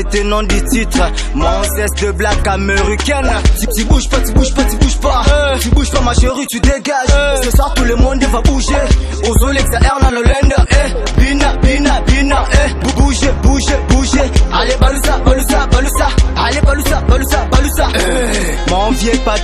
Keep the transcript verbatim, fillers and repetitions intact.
tenant du titre. Mon cesse de blague américaine. Tu, tu bouges pas, tu bouges pas, tu bouges pas. Euh, tu bouges pas ma chérie, tu dégages. Euh, Ce soir tout le monde va bouger. Aux Olex à Erna Lolenda. Eh, bina, bina, bina. Eh, bougez, bougez, bougez. Allez, balousa, balousa, balousa. Allez, balousa, balousa, balousa. Eh, mon vieux pas